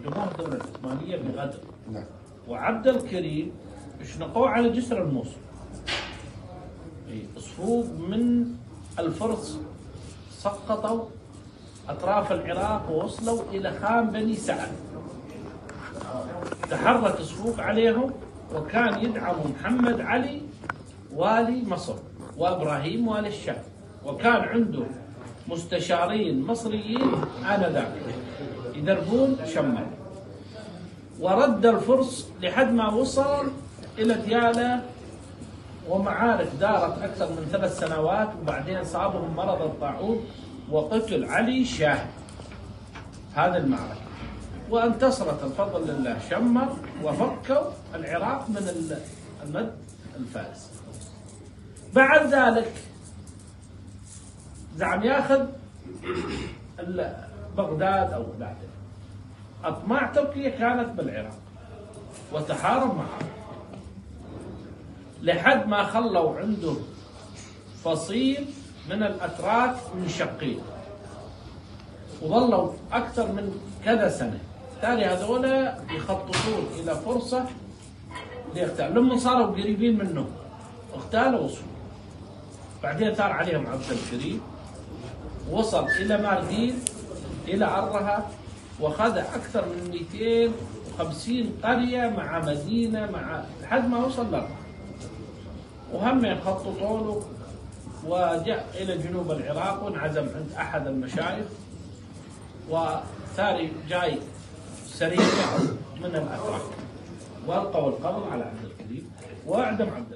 هدموها الدولة العثمانية بغدر. نعم. وعبد الكريم شنقوه على جسر الموصل. صفوف من الفرس سقطوا أطراف العراق ووصلوا إلى خان بني سعد. تحرك صفوف عليهم، وكان يدعم محمد علي والي مصر وإبراهيم والي الشام، وكان عنده مستشارين مصريين آنذاك يدربون شمال. ورد الفرس لحد ما وصل إلى ديالى، ومعارك دارت أكثر من 3 سنوات، وبعدين صابهم مرض الطاعون وقتل علي شاه هذه المعركة. وانتصرت الفضل لله شمر، وفكوا العراق من المد الفارسي. بعد ذلك زعم ياخذ بغداد أو بعده. أطماع تركيا كانت بالعراق وتحارب معها لحد ما خلوا عنده فصيل من الأتراك من شقين، وظلوا أكثر من كذا سنة. تالي هذولا يخططون إلى فرصة ليغتالوا. لما صاروا قريبين منه اغتالوا وصلوا. بعدين ثار عليهم عبد الكريم، وصل إلى ماردين إلى عرها، وخذ أكثر من 250 قرية مع مدينة لحد ما وصل لرها. وهم يخططوا له، وجاء إلى جنوب العراق وانعزم عند أحد المشايخ، وثاري جاي سريع من الأتراك، وألقوا القبض على عبد الكريم وأعدم عبد